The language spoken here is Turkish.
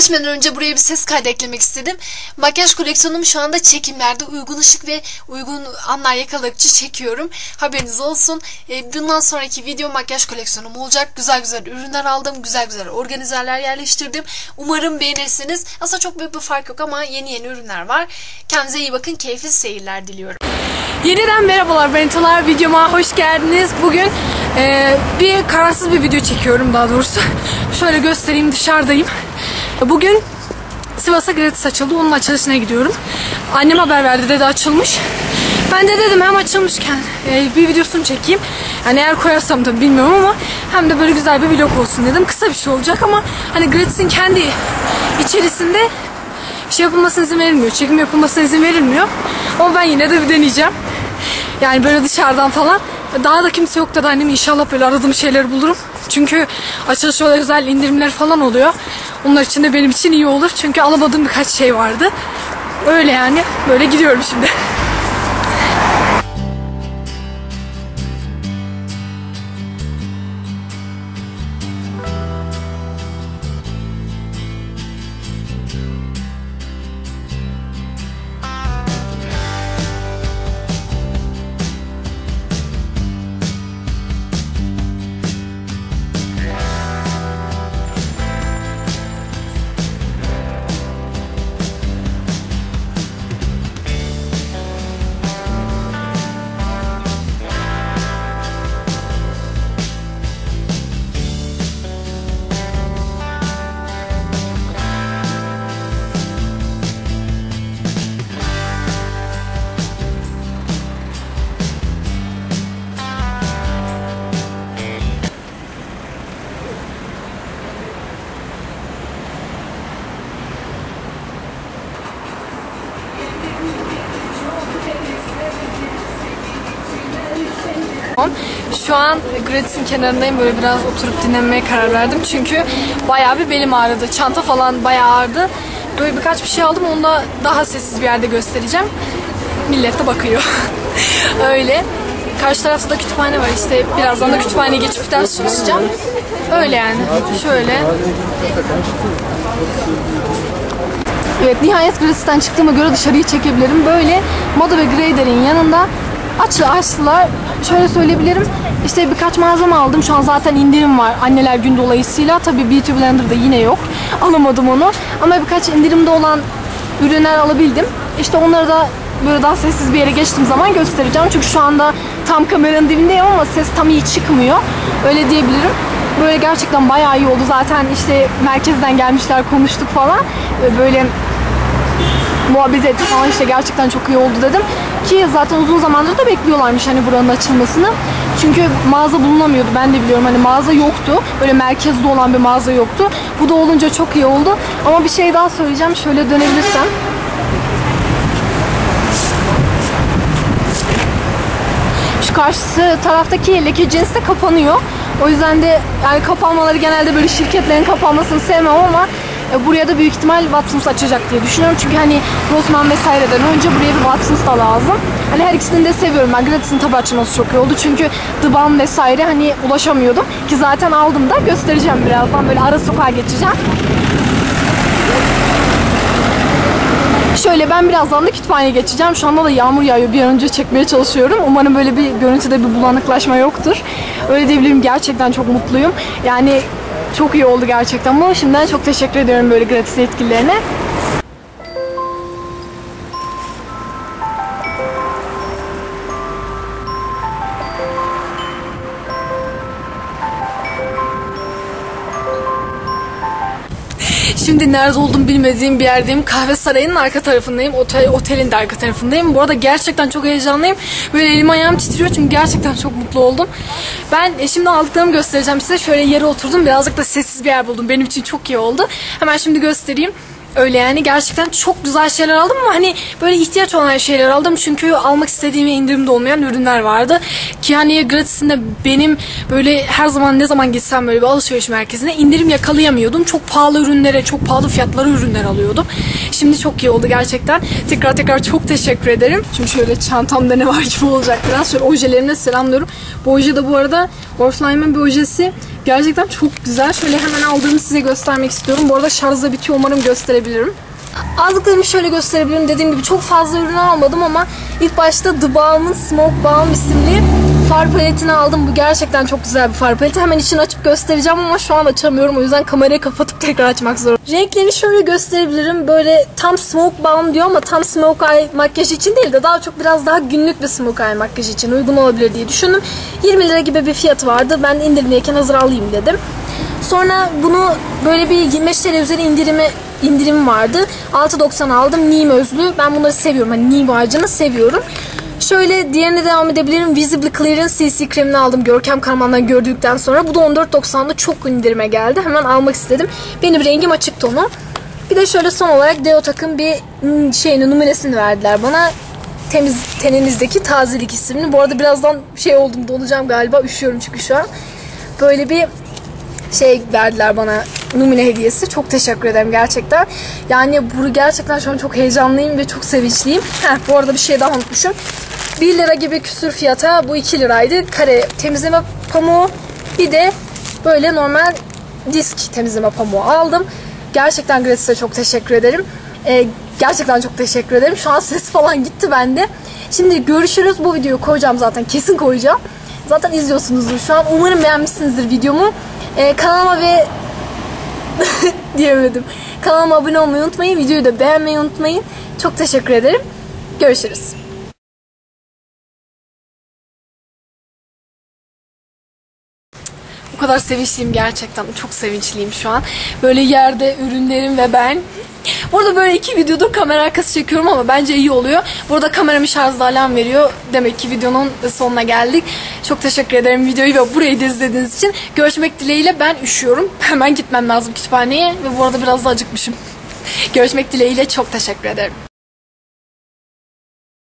geçmeden önce buraya bir ses kaydı eklemek istedim. Makyaj koleksiyonum şu anda çekimlerde. Uygun ışık ve uygun anlar yakaladıkça çekiyorum. Haberiniz olsun. Bundan sonraki video makyaj koleksiyonum olacak. Güzel güzel ürünler aldım. Güzel güzel organizerler yerleştirdim. Umarım beğenirsiniz. Aslında çok büyük bir fark yok ama yeni ürünler var. Kendinize iyi bakın. Keyifli seyirler diliyorum. Yeniden merhabalar Benitolar, videoma hoş geldiniz. Bugün bir kararsız bir video çekiyorum daha doğrusu. Şöyle göstereyim, dışarıdayım. Bugün Sivas'a gratis açıldı, onun açılışına gidiyorum. Annem haber verdi, dedi açılmış. Ben de dedim hem açılmışken bir videosunu çekeyim. Yani eğer koyarsam tabii bilmiyorum ama hem de böyle güzel bir vlog olsun dedim. Kısa bir şey olacak ama hani gratis'in kendi içerisinde şey yapılmasına izin verilmiyor, çekim yapılmasına izin verilmiyor. Ama ben yine de bir deneyeceğim. Yani böyle dışarıdan falan. Daha da kimse yok da annem inşallah böyle aradığım şeyleri bulurum. Çünkü açılış özel indirimler falan oluyor. Onlar için de benim için iyi olur. Çünkü alamadığım birkaç şey vardı. Öyle yani. Böyle gidiyorum şimdi. Şu an gratis'in kenarındayım, böyle biraz oturup dinlenmeye karar verdim çünkü bayağı bir belim ağrıdı, çanta falan bayağı ağrıdı. Böyle birkaç bir şey aldım, onu da daha sessiz bir yerde göstereceğim. Millet de bakıyor. Öyle. Karşı tarafta da kütüphane var, işte birazdan da kütüphaneye geçip ders çalışacağım. Öyle yani. Şöyle. Evet, nihayet gratis'ten çıktığıma göre dışarıyı çekebilirim. Böyle Moda ve Grader'in yanında açtılar. Şöyle söyleyebilirim. İşte birkaç malzeme aldım. Şu an zaten indirim var Anneler Günü dolayısıyla. Tabii Beauty Blender'da yine yok. Alamadım onu. Ama birkaç indirimde olan ürünler alabildim. İşte onları da böyle daha sessiz bir yere geçtiğim zaman göstereceğim. Çünkü şu anda tam kameranın dibindeyim ama ses tam iyi çıkmıyor. Öyle diyebilirim. Böyle gerçekten bayağı iyi oldu. Zaten işte merkezden gelmişler, konuştuk falan. Böyle muhabbet ettik falan, işte gerçekten çok iyi oldu dedim. Ki zaten uzun zamandır da bekliyorlarmış hani buranın açılmasını. Çünkü mağaza bulunamıyordu, ben de biliyorum, hani mağaza yoktu. Böyle merkezde olan bir mağaza yoktu. Bu da olunca çok iyi oldu. Ama bir şey daha söyleyeceğim, şöyle dönebilirsem. Şu karşı taraftaki leke cins de kapanıyor. O yüzden de yani kapanmaları, genelde böyle şirketlerin kapanmasını sevmem ama buraya da büyük ihtimal Watsons açacak diye düşünüyorum. Çünkü hani Rossmann vesaireden önce buraya bir Watsons da lazım. Hani her ikisini de seviyorum ben. Gratis'in tabi açılması çok iyi oldu. Çünkü The Balm vesaire hani ulaşamıyordum. Ki zaten aldım da, göstereceğim birazdan. Böyle ara sokağa geçeceğim. Şöyle ben birazdan da kütüphaneye geçeceğim. Şu anda da yağmur yağıyor. Bir an önce çekmeye çalışıyorum. Umarım böyle bir görüntüde bir bulanıklaşma yoktur. Öyle diyebilirim. Gerçekten çok mutluyum. Yani çok iyi oldu gerçekten bu. Şimdiden çok teşekkür ediyorum böyle gratis yetkililerine. Şimdi nerede olduğumu bilmediğim bir yerdeyim. Kahve sarayının arka tarafındayım. Otelin de arka tarafındayım. Bu arada gerçekten çok heyecanlıyım. Böyle elim ayağım titriyor çünkü gerçekten çok mutlu oldum. Ben şimdi aldıklarımı göstereceğim size. Şöyle yere oturdum. Birazcık da sessiz bir yer buldum. Benim için çok iyi oldu. Hemen şimdi göstereyim. öyle yani. Gerçekten çok güzel şeyler aldım ama hani böyle ihtiyaç olan şeyler aldım. Çünkü almak istediğim indirimde olmayan ürünler vardı. Ki hani gratisinde benim böyle her zaman ne zaman gitsem böyle bir alışveriş merkezine indirim yakalayamıyordum. Çok pahalı ürünlere, çok pahalı fiyatlara ürünler alıyordum. Şimdi çok iyi oldu gerçekten. Tekrar çok teşekkür ederim. Şimdi şöyle çantamda ne var gibi olacak biraz. Şöyle ojelerimle selamlıyorum. Bu oje de bu arada Oriflame'ın bir ojesi. Gerçekten çok güzel. Şöyle hemen aldığımı size göstermek istiyorum. Bu arada şarjda bitiyor. Umarım gösterebilirim. Aldıklarımı şöyle gösterebilirim. Dediğim gibi çok fazla ürün almadım ama ilk başta The Balm'ın Smoke Balm isimli far paletini aldım. Bu gerçekten çok güzel bir far paleti. Hemen içini açıp göstereceğim ama şu an açamıyorum. O yüzden kamerayı kapatıp tekrar açmak zorundayım. Renklerini şöyle gösterebilirim. Böyle tam Smoke Balm diyor ama tam Smoke Eye makyaj için değil de daha çok biraz daha günlük bir Smoke Eye makyaj için uygun olabilir diye düşündüm. 20 lira gibi bir fiyatı vardı. Ben indirimdeyken hazır alayım dedim. Sonra bunu böyle bir 25 TL üzeri indirim vardı. 6.90 aldım. Neem özlü. Ben bunları seviyorum. Hani Neem ağacını seviyorum. Şöyle diğerine devam edebilirim. Visible Clear'ın CC kremini aldım. Görkem Karaman'dan gördükten sonra. Bu da 14.90'da çok indirime geldi. Hemen almak istedim. Benim rengim açık tonu. Bir de şöyle son olarak Deotak'ın bir numunesini verdiler bana. Temiz teninizdeki tazelik isimli. Bu arada birazdan oldum, donacağım galiba. Üşüyorum çünkü şu an. Böyle bir verdiler bana, numune hediyesi. Çok teşekkür ederim gerçekten. Yani bu gerçekten şu an çok heyecanlıyım ve çok sevinçliyim. Bu arada bir şey daha unutmuşum. 1 lira gibi küsür fiyata bu 2 liraydı. Kare temizleme pamuğu, bir de böyle normal disk temizleme pamuğu aldım. Gerçekten gratis'e çok teşekkür ederim. Gerçekten çok teşekkür ederim. Şu an ses falan gitti bende. Şimdi görüşürüz. Bu videoyu koyacağım zaten. Kesin koyacağım. Zaten izliyorsunuzdur şu an. Umarım beğenmişsinizdir videomu. Kanalıma ve diyemedim. Kanalıma abone olmayı unutmayın. Videoyu da beğenmeyi unutmayın. Çok teşekkür ederim. Görüşürüz. O kadar sevinçliyim gerçekten. Çok sevinçliyim şu an. Böyle yerde ürünlerim ve ben. Burada böyle 2 videoda kamera arkası çekiyorum ama bence iyi oluyor. Burada kameramı şarjda alarm veriyor. Demek ki videonun sonuna geldik. Çok teşekkür ederim videoyu ve burayı da izlediğiniz için. Görüşmek dileğiyle. Ben üşüyorum. Hemen gitmem lazım kütüphaneye ve bu arada biraz da acıkmışım. Görüşmek dileğiyle. Çok teşekkür ederim.